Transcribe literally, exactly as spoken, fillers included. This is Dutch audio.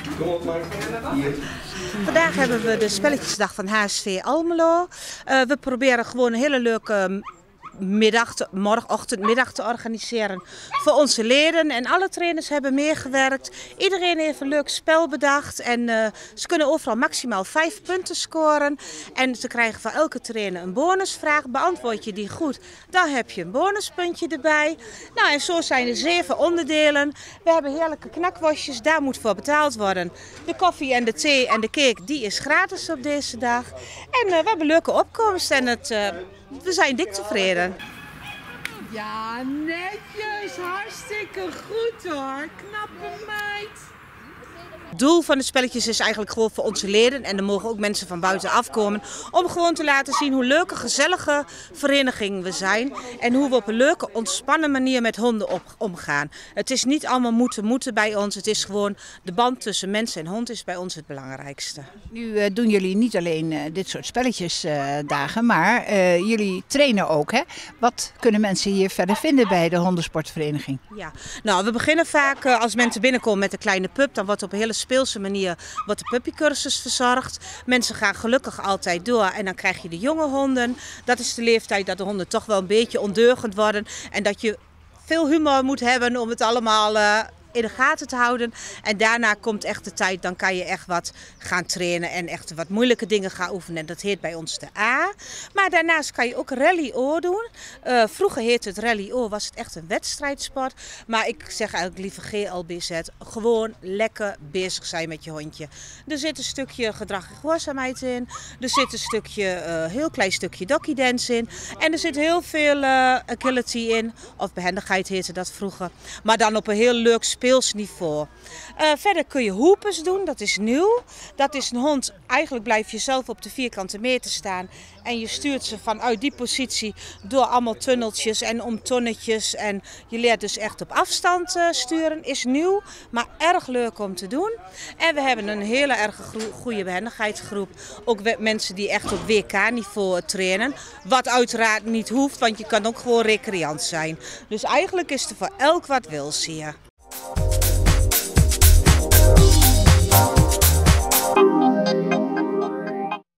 Kom op maar. Hier. Vandaag hebben we de spelletjesdag van H S V Almelo. Uh, we proberen gewoon een hele leuke middag, te, morgenochtend, middag te organiseren voor onze leden. En alle trainers hebben meegewerkt. Iedereen heeft een leuk spel bedacht. En uh, ze kunnen overal maximaal vijf punten scoren. En ze krijgen van elke trainer een bonusvraag. Beantwoord je die goed, dan heb je een bonuspuntje erbij. Nou, en zo zijn er zeven onderdelen. We hebben heerlijke knakworstjes, daar moet voor betaald worden. De koffie en de thee en de cake, die is gratis op deze dag. En uh, we hebben leuke opkomst en het... Uh, We zijn dik tevreden. Ja, netjes. Hartstikke goed hoor. Knappe meid. Het doel van de spelletjes is eigenlijk gewoon voor onze leden, en er mogen ook mensen van buiten afkomen, om gewoon te laten zien hoe leuke, gezellige vereniging we zijn en hoe we op een leuke, ontspannen manier met honden op, omgaan. Het is niet allemaal moeten, moeten bij ons, het is gewoon de band tussen mens en hond is bij ons het belangrijkste. Nu uh, doen jullie niet alleen uh, dit soort spelletjesdagen, uh, dagen, maar uh, jullie trainen ook, hè? Wat kunnen mensen hier verder vinden bij de hondensportvereniging? Ja, nou, we beginnen vaak uh, als mensen binnenkomen met een kleine pup, dan wordt op een hele speelse manier wordt de puppycursus verzorgd. Mensen gaan gelukkig altijd door en dan krijg je de jonge honden. Dat is de leeftijd dat de honden toch wel een beetje ondeugend worden en dat je veel humor moet hebben om het allemaal uh, in de gaten te houden. En daarna komt echt de tijd, dan kan je echt wat gaan trainen en echt wat moeilijke dingen gaan oefenen. En dat heet bij ons de A. Maar daarnaast kan je ook Rally-O doen. Uh, vroeger heette het Rally-O, was het echt een wedstrijdsport. Maar ik zeg eigenlijk liever G L B Z. Gewoon lekker bezig zijn met je hondje. Er zit een stukje gedrag en gehoorzaamheid in. Er zit een stukje, uh, heel klein stukje doggy dance in. En er zit heel veel uh, agility in. Of behendigheid heette dat vroeger. Maar dan op een heel leuk speelsniveau. Uh, verder kun je hoepers doen, dat is nieuw. Dat is een hond, eigenlijk blijf je zelf op de vierkante meter staan en je stuurt ze vanuit die positie door allemaal tunneltjes en om tonnetjes. En je leert dus echt op afstand uh, sturen, is nieuw, maar erg leuk om te doen. En we hebben een hele erg goede behendigheidsgroep. Ook mensen die echt op W K-niveau trainen. Wat uiteraard niet hoeft, want je kan ook gewoon recreant zijn. Dus eigenlijk is er voor elk wat wils hier.